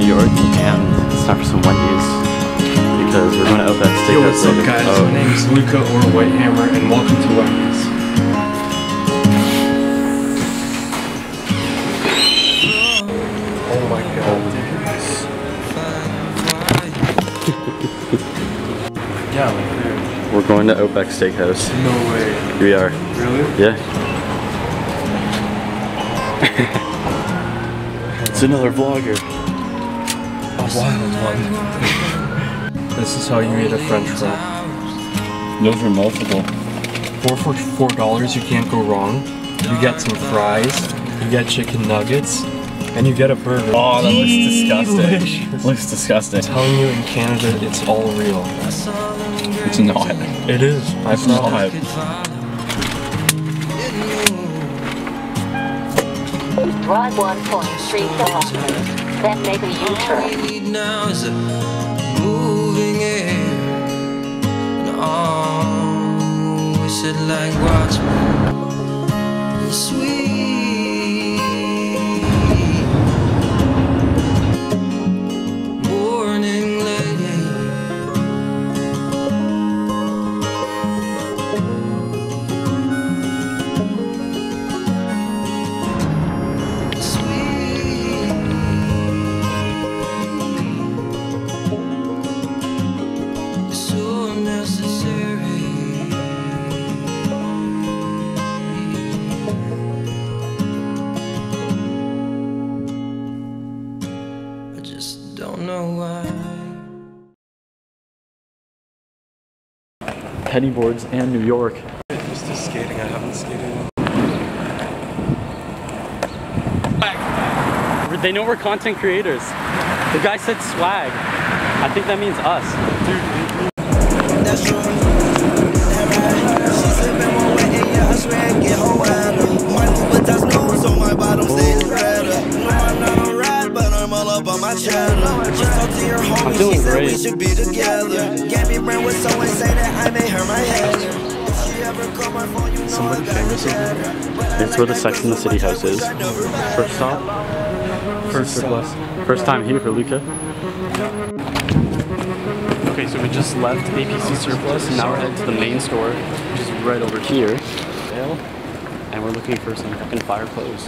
New York, and it's time for some Wendy's because we're going to Outback Steakhouse. Yo, what's up, guys? My name is Luca or Whitehammer, and welcome to Wendy's. Oh my god, yeah, like there. We're going to Outback Steakhouse. No way. We are. Really? Yeah. It's another vlogger. A wild one. This is how you eat a French fry. Those are multiple. For $4, you can't go wrong. You get some fries, you get chicken nuggets, and you get a burger. Oh, that looks disgusting. Looks disgusting. I'm telling you, in Canada, it's all real. It's not. It is. It's not. Drive 1.3 kilometers, then make a U-turn. All we need now is a moving air, and all we should like watchmen. Sweet. Morning lady. Don't know why. Penny boards and New York. Just to skating, I haven't skated. They know we're content creators. The guy said swag. I think that means us. That's true. She's sipping one way and yeah, I swear I get her wetter. My Louis nose on my bottom stays redder. No, I'm not a rat, but I'm all up on my cheddar. Just talk to your homie, she said we should be together. Gabby Brand would always say that I made her my header. If she ever call my phone, you know Somebody famous is there? It's where the Sex and the City house is. First stop. First time here for Luca. Okay, so we just left APC Surplus and now we're headed to the main store, which is right over here. And we're looking for some fucking fire clothes.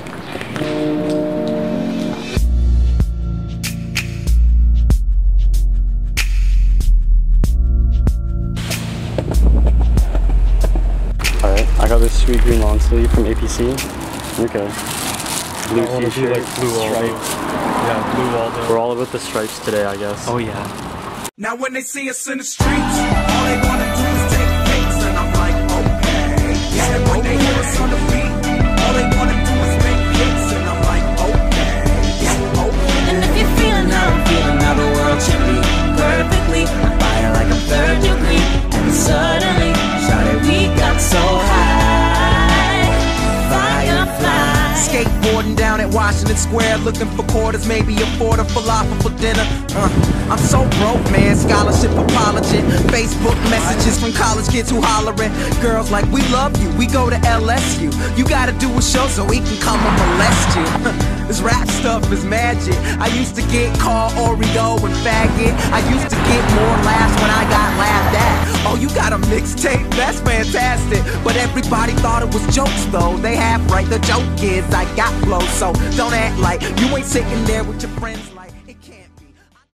Alright, I got this sweet green long sleeve from APC. Okay. Blue t-shirt, like blue stripes. Yeah, blue all day. We're all about the stripes today, I guess. Oh yeah. Now when they see us in the streets, all they wanna do is take pics, and I'm like, okay. And when they hear us on the beat, all they wanna do is make hits, and I'm like, okay. And if you're feeling how I'm feeling, now the world should be perfectly on fire like a third degree. And suddenly, shawty, we got so high, firefly. Skateboarding down at Washington Square, looking for quarters, maybe afford a falafel for dinner. I'm so broke, man. Scholarship apology, Facebook messages from college kids who hollering. Girls like, we love you, we go to LSU. You gotta do a show so we can come and molest you. This rap stuff is magic. I used to get called Oreo and faggot. I used to get more laughs when I got laughed at. Oh, you got a mixtape? That's fantastic. But everybody thought it was jokes though. They half right. The joke is I got flow, so don't act like you ain't sitting there with your friends like it can't be.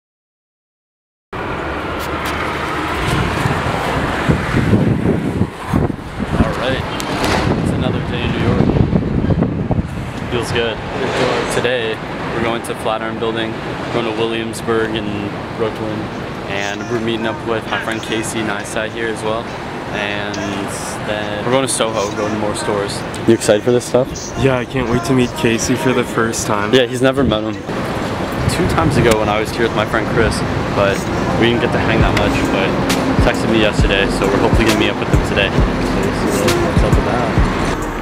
Alright, it's another day in New York. Feels good. Today, we're going to Flatiron Building, going to Williamsburg in Brooklyn, and we're meeting up with my friend Casey Neistat here as well. And then we're going to Soho, going to more stores. You excited for this stuff? Yeah, I can't wait to meet Casey for the first time. Yeah, he's never met him. 2 times ago when I was here with my friend Chris, but we didn't get to hang that much, but he texted me yesterday, so we're hopefully going to meet up with him today. So what's up with that?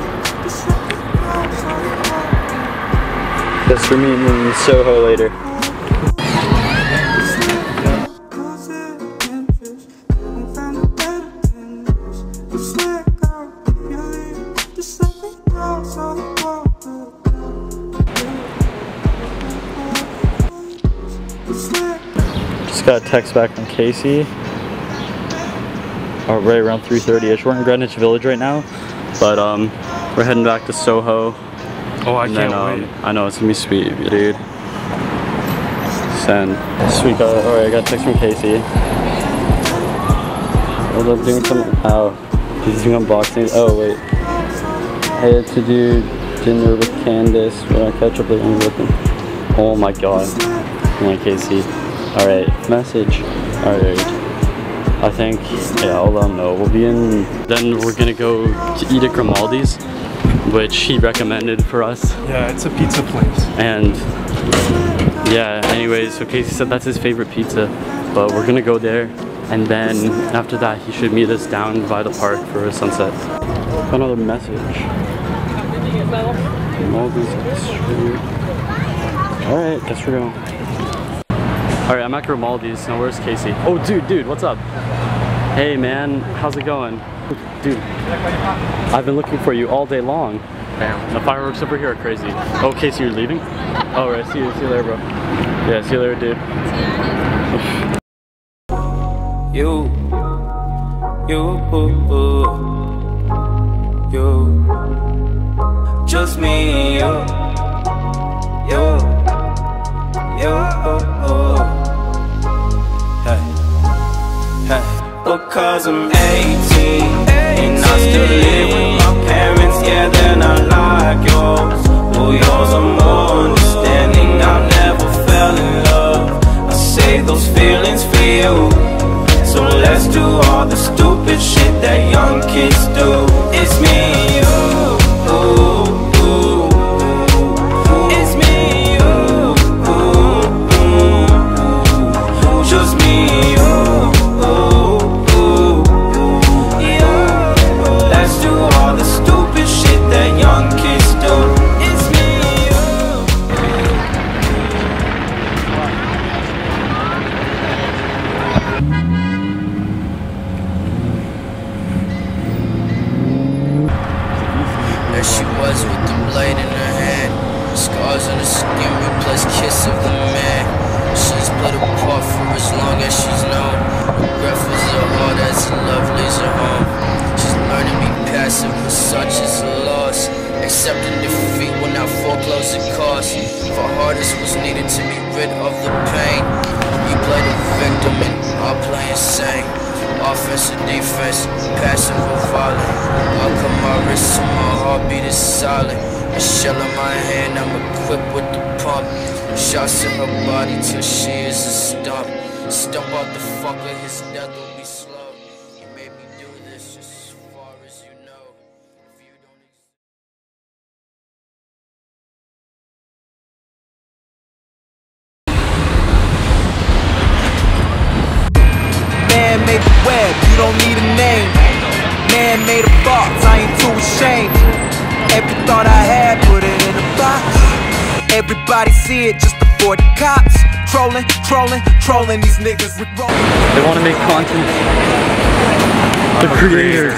Guess we're meeting in Soho later. Got a text back from Casey. Right around 3:30ish. We're in Greenwich Village right now, but we're heading back to Soho. Oh, I can't wait. I know, it's gonna be sweet, dude. Send. Sweet. Alright, I got a text from Casey. Hold up, doing something. Oh, he's doing unboxing. Oh, wait. I had to do dinner with Candace. When I catch up with him looking. Oh my god. Come on, Casey. Alright, message. Alright. I think, yeah, I'll let him know. We'll be in, then we're gonna go to eat at Grimaldi's, which he recommended for us. Yeah, it's a pizza place. And yeah, anyways, so Casey said that's his favorite pizza, but we're gonna go there. And then after that, he should meet us down by the park for a sunset. Another message. Grimaldi's Street. Alright, guess we're going. Alright, I'm at Grimaldi's. Now where's Casey? Oh, dude, what's up? Hey man, how's it going? Dude, I've been looking for you all day long. Damn, the fireworks over here are crazy. Oh, Casey, you're leaving? Oh, right, see you later, bro. Yeah, see you later, dude. You, just me, you. Hey, because I'm 18 and I still live with my parents, yeah, they're not like yours. Oh, yours are more understanding. I never fell in love. I save those feelings for you. So let's do all the stupid shit that young kids do. It's me and you. It's me and you. Just me and you. Let's do all the stupid shit that young kids do. It's me and you. There she was with the blade in her hand. Scars on her skin replace kiss of the man. She's split apart for as long as she's known. Regret fills her heart as her love leaves her home. She's learning to be passive, but such is a loss. Accepting defeat will not foreclose the cost. For hardest was needed to be rid of the pain. You play the victim and I'll play insane. Offense or defense, passive or violent. I'll cut my wrist so my heartbeat is silent. A shell in my hand, I'm equipped with the pump. Shots in her body till she is a stump. Stump out the fucker, his death will be slow. You made me do this just as far as you know. If you don't Man made the web, you don't need a name. Man made a box, I ain't too ashamed. Every thought I had, put it in a box. Everybody see it, just avoid the cops. Trolling these niggas with rolling. They want to make content. The creator.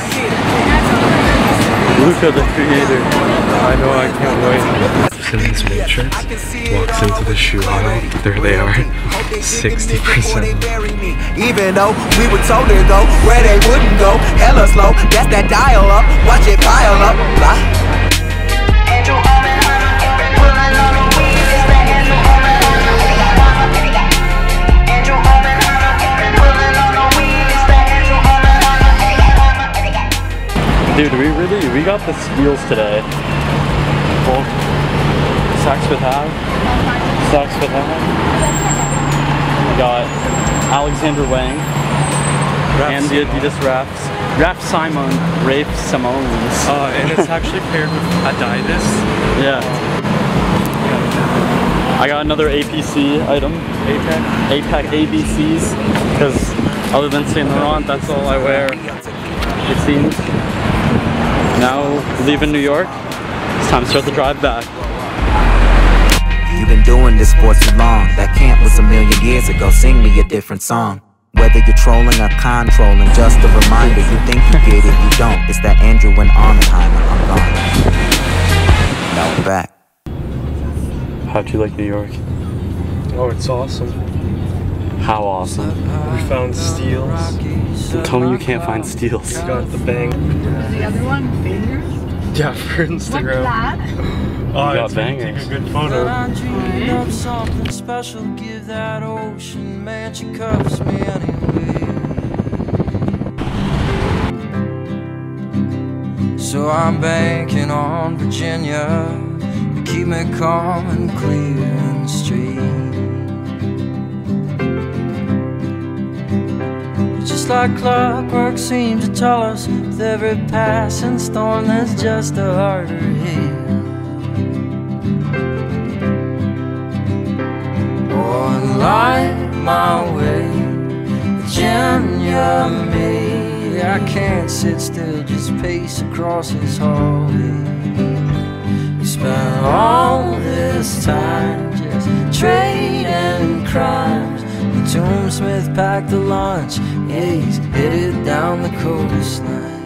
Luca, the creator. I know, I can't wait. In this matrix, walks into the shoe aisle. There they are, 60%. Even though we were told to go where they wouldn't go, hella slow. That's that dial up, watch it pile up. Blah. Dude, we got the steals today. Well, Saks Fifth Ave. We got Alexander Wang and the Adidas Raf Simon, Rafe Simone's. And it's actually paired with Adidas. Yeah. I got another APC item. APAC ABCs. Because other than Saint Laurent, that's all I wear, it seems. Now, leaving New York, it's time to start the drive back. You've been doing this for too long. That camp was a million years ago. Sing me a different song. Whether you're trolling or controlling, just a reminder. You think you get it, you don't. It's that Andrew and Armenheimer. I'm gone. Now we're back. How'd you like New York? Oh, it's awesome. How awesome. We found steals. Tell me you can't find steals. We got the bang. The other one, bangers? Yeah, for Instagram. What's that? Oh, got it's gonna bangers. take a good photo. I dreamed of something special. Give that ocean, man, she covers me anyway. So I'm banking on Virginia to keep me calm and clear and straight. Just like clockwork seems to tell us, with every passing storm there's just a harder hit. Oh, light my way, Virginia me. I can't sit still, just pace across this hallway. We spent all this time just trading crimes. The tombsmith packed a lunch, yeah, he's headed down the coastline.